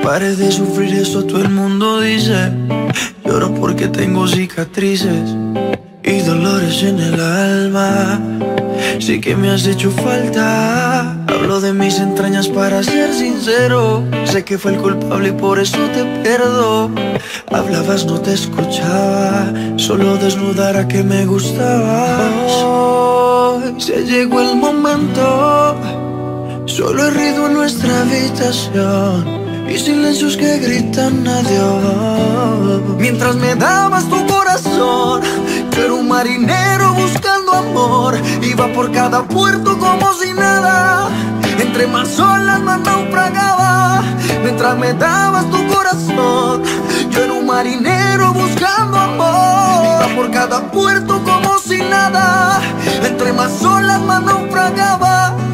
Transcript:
Pare de sufrir, eso todo el mundo dice. Lloro porque tengo cicatrices y dolores en el alma. Sí que me has hecho falta. Hablo de mis entrañas para ser sincero. Sé que fue el culpable y por eso te pierdo. Hablabas, no te escuchaba, solo desnudara que me gustabas. Hoy se llegó el momento. Solo he ruido en nuestra habitación y silencios que gritan adiós. Mientras me dabas tu corazón, yo era un marinero buscando amor. Iba por cada puerto como si nada. Entre más olas más naufragaba. Mientras me dabas tu corazón, yo era un marinero buscando amor. Iba por cada puerto como si nada. Entre más olas más naufragaba.